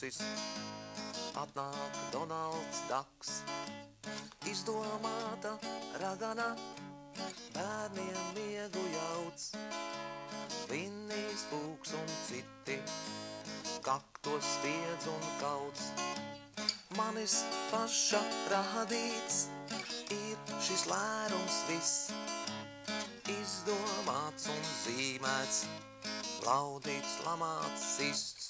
Mausis, atnāk Donalds Daks. Izdomāta ragana, bērniem miegu jauc. Vinnijs, Pūks un citi, kaktos spiedz un kauc. Manis paša radīts ir šis lērums viss, izdomāts un zīmēts, glaudīts, lamāts, sists.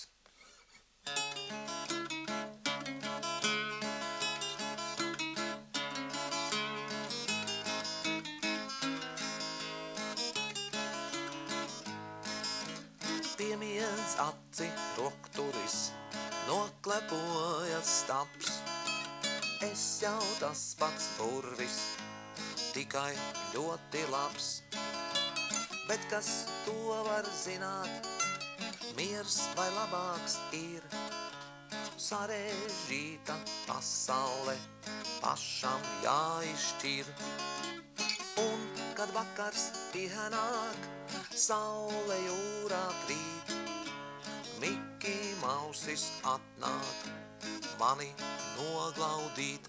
Piemiedz aci rokturis, noklepojas stabs. Es jau tas pats burvis, tikai ļoti labs. Bet kas to var zināt, miers vai labāks ir. Sarežģīta pasaule, pašam jāizšķir. Un, kad vakars pienāk, saule jūrā krīt, Miki Mausis atnāk, mani noglaudīt.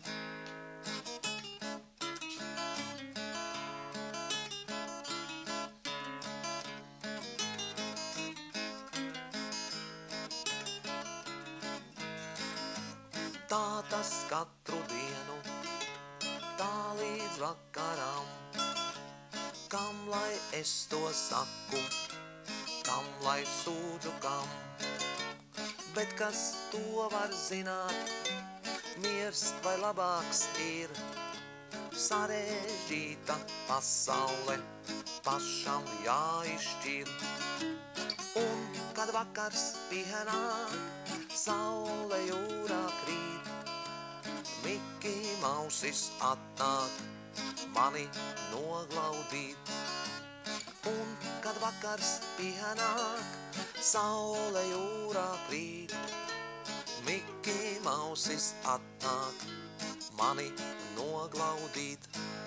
Tā tas katru dienu, tā līdz vakaram. Kam lai es to saku, kam lai sūdzu kam? Bet kas to var zināt, miers vai labāks ir. Sarežģīta pasaule, pašam jāizšķir. Un, kad vakars pienāk, saule jūrā krīt, Miki Mausis atnāk, mani noglaudīt. Un, kad vakars pienāk, saule jūrā krīt, Miki Mausis atnāk, mani noglaudīt.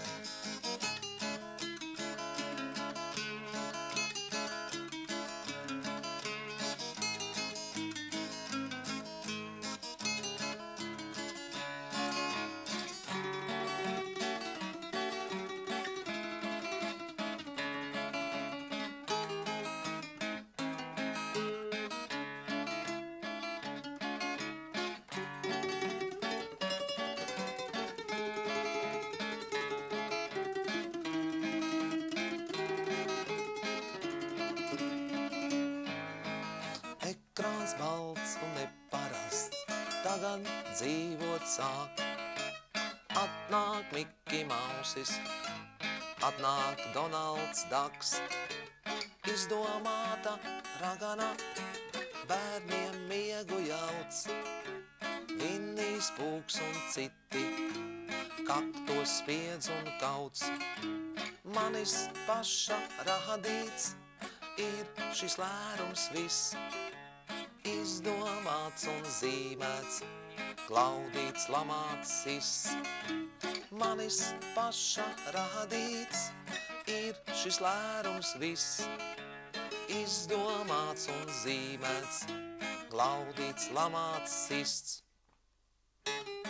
Ekrāns balts un neparasts, tagad dzīvot sāk. Atnāk Miki Mausis, atnāk Donalds Daks. Izdomāta ragana, bērniem miegu jauc. Vinnijs, Pūks un citi, kaktos spiedz un kauc. Manis paša radīts ir šis lērums viss, izdomāts un zīmēts, glaudīts, lamāts, siss. Manis paša radīts ir šis lērums viss, izdomāts un zīmēts, glaudīts, lamāts, sists.